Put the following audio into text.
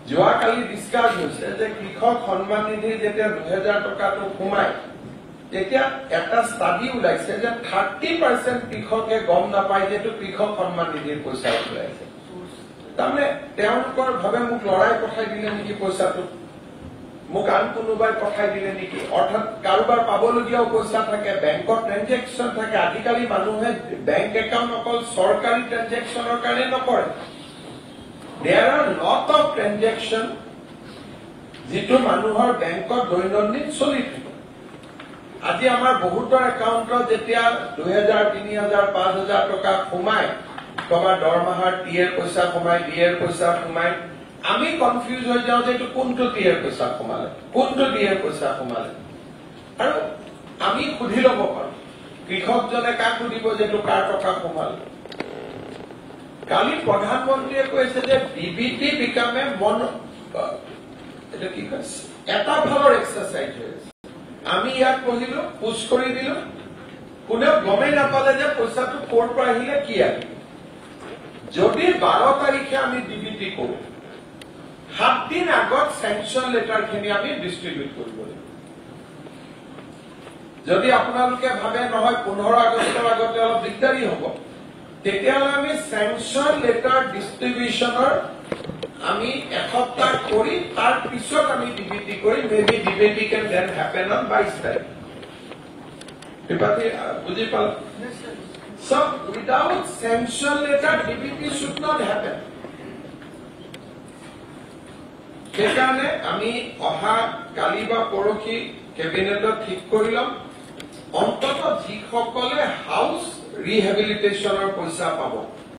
যোৱাকালি ডিসকাস হৈছে যে কৃষক সন্মান নিধি যেতিয়া 2000 টকাটো সোমায় তেতিয়া এটা ষ্টাডি ওলাইছে যে 30% কৃষকে গম নাপায় যে কৃষক সন্মান নিধিৰ পইচা ওলাইছে তাৰমানে তেওঁলোকৰ ভাবে মোক লৰাই পঠাই দিলে নেকি পইচাটো মোক আন কোনোবাই পঠাই দিলে নেকি অৰ্থাৎ কাৰোবাৰ পাবলগীয়া পইচা থাকে বেংকৰ ট্ৰানজেকচন থাকে আজিকালি মানুহে বেংক একাউণ্ট অকল চৰকাৰী ট্ৰানজেকচনৰ কাৰণে নকৰে there are lot of transaction যেটো মানুহৰ বেংকত দৈনন্দিন চলি থাকে আজি আমাৰ বহুতৰ একাউণ্টত যেতিয়া 2000 3000 5000 টকা সোমায় তোমাৰ দৰমহাৰ টিএৰ পইচা সোমায় ডিএৰ পইচা সোমায় আমি কনফিউজ হৈ যাও যে এটো কোনটো টিএৰ পইচা সোমালে কোনটো ডিএৰ পইচা সোমালে আৰু আমি খুধি লব পাৰো কৃষকজনে কাক খুদিব যে এটো কাৰ টকা সোমালে কালি প্ৰধানমন্ত্ৰীয়ে কৈছে যে ডিবিটি বিকামে মন এটা কি কৈছে এটা ভালৰ এক্সাৰসাইজ হৈছে আমি ইয়াক পঢ়িলো পুশ কৰি দিলো কোনেও গমে নাপালে যে পইচাটো ক'ৰ পৰা আহিলে কি আহিলে যদি 12 তাৰিখে আমি ডিবিটি কৰো 7 দিন আগত স্যাংচন লেটাৰ খিনি আমি ডিস্ট্ৰিবিউট কৰিব লাগিব যদি আপোনালোকে ভাবে নহয় 15 আগষ্টৰ আগতে অলপ দিগদাৰি হ'ব তেতিয়াহ'লে আমি স্যাংচন লেটাৰ ডিস্ট্ৰিবিউচনৰ আমি এসপ্তাহ কৰি তাৰ পিছত আমি ডিবিটি কৰি maybe DBT can then happen on 22 তাৰিখ বুজি পাল So without sanction letter, DBT should not happen. সেইকাৰণে আমি অহা কালি বা পৰখি কেবিনেটত ঠিক কৰিলাম অন্তত যিসকলে হাউস ৰিহেবিলিটেশনৰ পইচা পাব